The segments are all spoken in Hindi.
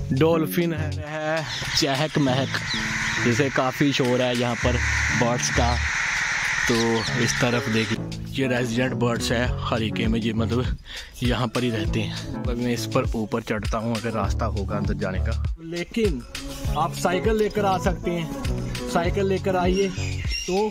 डॉल्फिन है चहक महक, जिसे काफ़ी शोर है यहाँ पर बर्ड्स का। तो इस तरफ देखिए, ये रेजिडेंट बर्ड्स है हरीके में, ये मतलब यहाँ पर ही रहते हैं। तो मैं इस पर ऊपर चढ़ता हूँ अगर रास्ता होगा अंदर जाने का। लेकिन आप साइकिल लेकर आ सकते हैं, साइकिल लेकर आइए। तो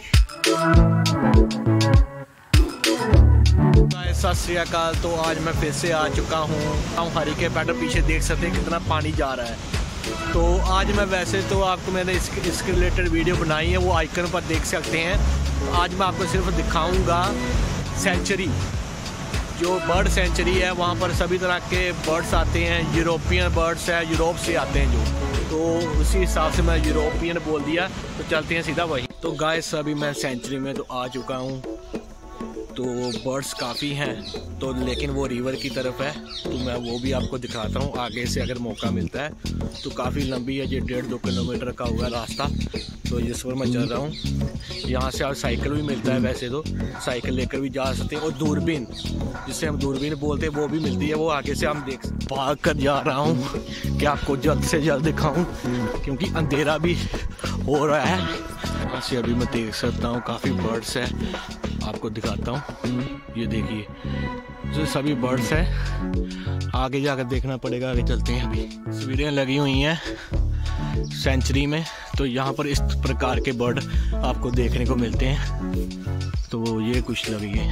सत श्री अकाल। तो आज मैं फिर से आ चुका हूँ हरीके पैडल। पीछे देख सकते हैं कितना पानी जा रहा है। तो आज मैं वैसे तो आपको मैंने इसके रिलेटेड वीडियो बनाई है, वो आइकन पर देख सकते हैं। तो आज मैं आपको सिर्फ दिखाऊंगा सेंचुरी, जो बर्ड सेंचुरी है। वहाँ पर सभी तरह के बर्ड्स आते हैं, यूरोपियन बर्ड्स है, यूरोप से आते हैं जो। तो उसी हिसाब से मैं यूरोपियन बोल दिया, तो चलते हैं सीधा वही। तो गाइस अभी मैं सेंचुरी में तो आ चुका हूँ। तो बर्ड्स काफ़ी हैं, तो लेकिन वो रिवर की तरफ है, तो मैं वो भी आपको दिखाता हूँ आगे से अगर मौका मिलता है। तो काफ़ी लंबी है, ये 1.5-2 किलोमीटर का होगा रास्ता। तो जिस पर मैं चल रहा हूँ, यहाँ से आप साइकिल भी मिलता है, वैसे तो साइकिल लेकर भी जा सकते हैं। और दूरबीन, जिसे हम दूरबीन बोलते हैं, वो भी मिलती है। वो आगे से हम भाग कर जा रहा हूँ कि आपको जल्द से जल्द दिखाऊँ, क्योंकि अंधेरा भी हो रहा है। ऐसे अभी मैं देख सकता हूँ काफ़ी बर्ड्स है, आपको दिखाता हूँ। ये देखिए, जो सभी बर्ड्स हैं, आगे जाकर देखना पड़ेगा। आगे चलते हैं। अभी तस्वीरें लगी हुई हैं सेंचुरी में, तो यहाँ पर इस प्रकार के बर्ड आपको देखने को मिलते हैं। तो ये कुछ लगी है,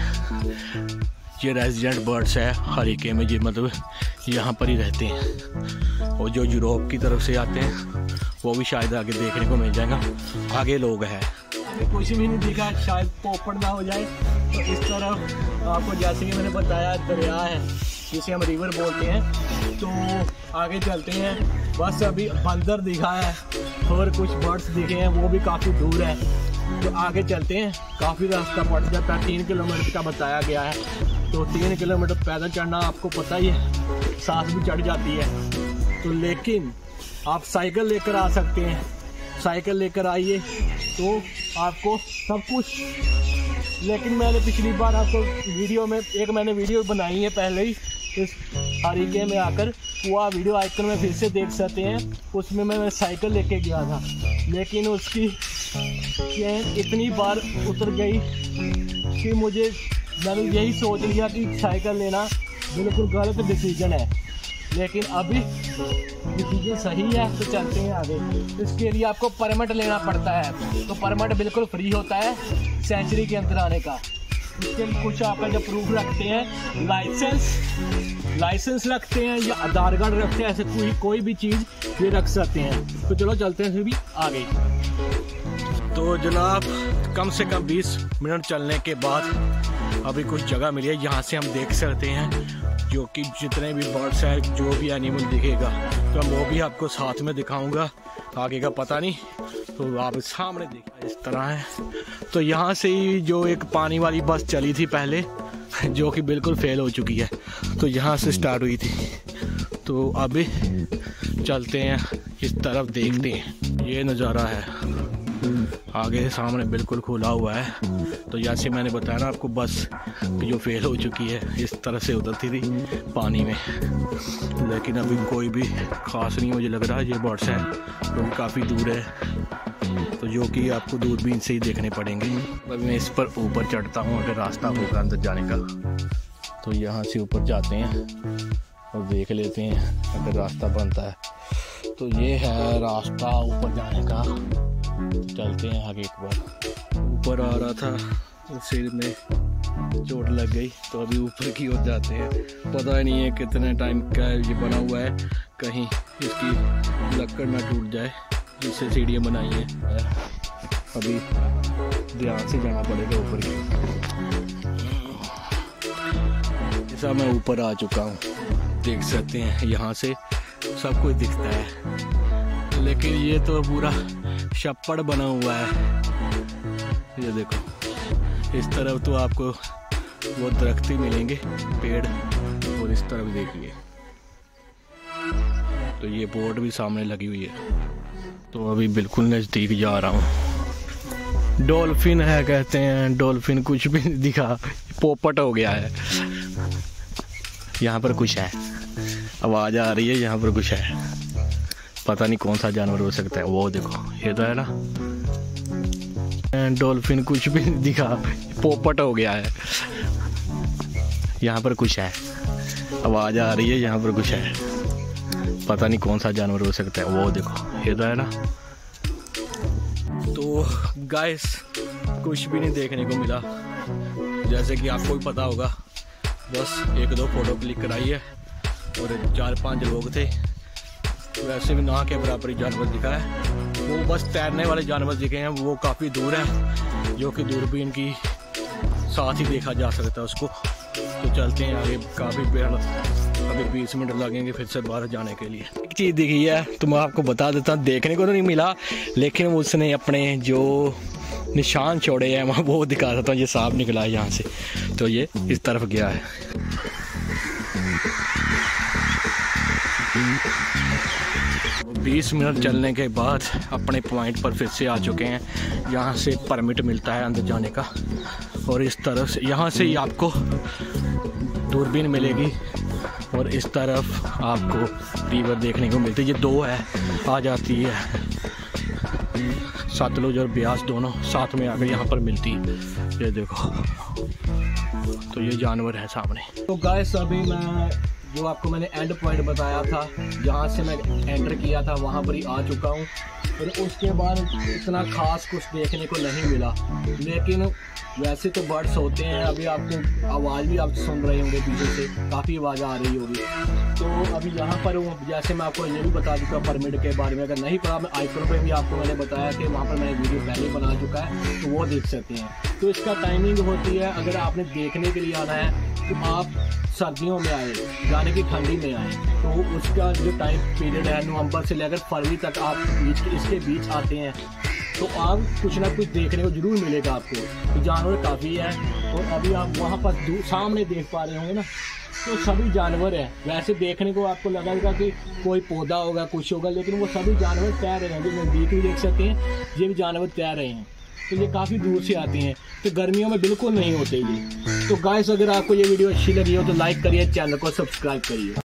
ये रेजिडेंट बर्ड्स है हरीके में, ये मतलब यहाँ पर ही रहते हैं। और जो यूरोप की तरफ से आते हैं वो भी शायद आगे देखने को मिल जाएगा। आगे लोग हैं, कुछ भी नहीं दिखा, शायद पोपट ना हो जाए। तो इस तरफ आपको जैसे कि मैंने बताया दरिया है, जिसे हम रिवर बोलते हैं। तो आगे चलते हैं। बस अभी बंदर दिखा है और कुछ बर्ड्स दिखे हैं, वो भी काफ़ी दूर है। तो आगे चलते हैं, काफ़ी रास्ता पड़ जाता है। 3 किलोमीटर का बताया गया है। तो 3 किलोमीटर पैदल चढ़ना आपको पता ही है, सांस भी चढ़ जाती है। तो लेकिन आप साइकिल लेकर आ सकते हैं, साइकिल लेकर आइए तो आपको सब कुछ। लेकिन मैंने पिछली बार आपको वीडियो में मैंने वीडियो बनाई है पहले ही इस हरीके में आकर, वो वीडियो आइकन में फिर से देख सकते हैं। उसमें मैं साइकिल लेके गया था, लेकिन उसकी चेन इतनी बार उतर गई कि मैंने यही सोच लिया कि साइकिल लेना बिल्कुल गलत डिसीजन है। लेकिन अभी डिसीजन सही है, तो चलते हैं आगे। इसके लिए आपको परमिट लेना पड़ता है, तो परमिट बिल्कुल फ्री होता है सेंचुरी के अंदर आने का। इसके लिए कुछ आपका जब प्रूफ रखते हैं, लाइसेंस रखते हैं या आधार कार्ड रखते हैं, ऐसे कोई भी चीज़ ये रख सकते हैं। तो चलो चलते हैं फिर भी आगे। तो जनाब कम से कम 20 मिनट चलने के बाद अभी कुछ जगह मिली है, यहाँ से हम देख सकते हैं जो कि जितने भी बर्ड्स हैं, जो भी एनिमल दिखेगा, तो मैं वो भी आपको साथ में दिखाऊंगा। आगे का पता नहीं, तो आप सामने देखिए इस तरह है। तो यहाँ से ही जो एक पानी वाली बस चली थी पहले, जो कि बिल्कुल फेल हो चुकी है, तो यहाँ से स्टार्ट हुई थी। तो अभी चलते हैं इस तरफ, देखते हैं। ये नज़ारा है आगे सामने बिल्कुल खुला हुआ है। तो जैसे मैंने बताया ना आपको, बस जो फेल हो चुकी है इस तरह से उतरती थी पानी में। लेकिन अभी कोई भी खास नहीं मुझे लग रहा। ये बर्ड्स हैं जो कि काफ़ी दूर है, तो जो कि आपको दूरबीन से ही देखने पड़ेंगे। अभी मैं इस पर ऊपर चढ़ता हूँ अगर रास्ता होगा अंदर जाने का। तो यहाँ से ऊपर जाते हैं और देख लेते हैं अगर रास्ता बनता है। तो ये है रास्ता ऊपर जाने का। चलते हैं आगे। एक बार ऊपर आ रहा था, सिर में चोट लग गई, तो अभी ऊपर की ओर जाते हैं। पता ही नहीं है कितने टाइम का ये बना हुआ है, कहीं इसकी लकड़ ना टूट जाए, जिससे सीढ़ियाँ बनाई हैं। अभी ध्यान से जाना पड़ेगा ऊपर की। जैसा मैं ऊपर आ चुका हूँ, देख सकते हैं यहाँ से सब कुछ दिखता है। लेकिन ये तो पूरा छप्पड़ बना हुआ है। ये देखो, इस तरफ तो आपको वो दरख्त ही मिलेंगे, पेड़, और इस तरफ देखिए तो ये बोर्ड भी सामने लगी हुई है। तो अभी बिल्कुल नज़दीक जा रहा हूँ। डॉल्फिन है कहते हैं, डॉल्फिन कुछ भी नहीं दिखा, पोपट हो गया है। यहाँ पर कुछ है, आवाज़ आ रही है, यहाँ पर कुछ है। पता नहीं कौन सा जानवर हो सकता है। वो देखो ये तो है ना डॉल्फिन, कुछ भी नहीं दिखा, पोपट हो गया है। यहाँ पर कुछ है, आवाज़ आ रही है, यहाँ पर कुछ है, पता नहीं कौन सा जानवर हो सकता है। वो देखो ये तो है ना। तो गाइस कुछ भी नहीं देखने को मिला, जैसे कि आपको भी पता होगा। बस 1-2 फोटो क्लिक कराई है और 4-5 लोग थे। वैसे भी ना के बराबर ही जानवर दिखा है। वो बस तैरने वाले जानवर दिखे हैं, वो काफ़ी दूर है, जो कि दूरबीन की साथ ही देखा जा सकता है उसको। तो चलते हैं आगे, काफ़ी पेड़, अभी 20 मिनट लगेंगे फिर से बाहर जाने के लिए। एक चीज़ दिखी है तो मैं आपको बता देता हूँ, देखने को तो नहीं मिला, लेकिन उसने अपने जो निशान छोड़े हैं वहाँ वो दिखा देता हूँ। ये सांप निकला है यहाँ से, तो ये इस तरफ गया है। 20 मिनट चलने के बाद अपने पॉइंट पर फिर से आ चुके हैं। यहाँ से परमिट मिलता है अंदर जाने का, और इस तरफ से यहाँ से ही आपको दूरबीन मिलेगी, और इस तरफ आपको रिवर देखने को मिलती है। ये 2 है, आ जाती है सतलुज और ब्यास दोनों साथ में आकर यहाँ पर मिलती है। ये देखो, तो ये जानवर है सामने। तो गाइस अभी मैं जो आपको मैंने एंड पॉइंट बताया था, जहाँ से मैं एंटर किया था, वहाँ पर ही आ चुका हूँ। और उसके बाद इतना खास कुछ देखने को नहीं मिला, लेकिन वैसे तो बर्ड्स होते हैं। अभी आपको आवाज़ भी आप सुन रहे होंगे, पीछे से काफ़ी आवाज़ आ रही होगी। तो अभी यहाँ पर हूँ, जैसे मैं आपको ये भी बता चुका परमिट के बारे में। अगर नहीं पता, मैं आइकन पे भी आपको मैंने बताया कि वहाँ पर मैंने वीडियो पहले बना चुका है, तो वो देख सकते हैं। तो इसका टाइमिंग होती है, अगर आपने देखने के लिए आना है तो आप सर्दियों में आए, यानी कि ठंडी में आए, तो उसका जो टाइम पीरियड है नवंबर से लेकर फरवरी तक आप इसके बीच आते हैं, तो आप कुछ ना कुछ देखने को जरूर मिलेगा आपको। तो जानवर काफ़ी है, और अभी आप वहाँ पर सामने देख पा रहे होंगे ना, तो सभी जानवर हैं। वैसे देखने को आपको लगेगा कि कोई पौधा होगा, कुछ होगा, लेकिन वो सभी जानवर तैर रहे हैं। जो नज़दीक भी देख सकते हैं, ये भी जानवर तैर रहे हैं। तो ये काफ़ी दूर से आते हैं, तो गर्मियों में बिल्कुल नहीं होते ये। तो गाइस अगर आपको ये वीडियो अच्छी लगी हो तो लाइक करिए, चैनल को सब्सक्राइब करिए।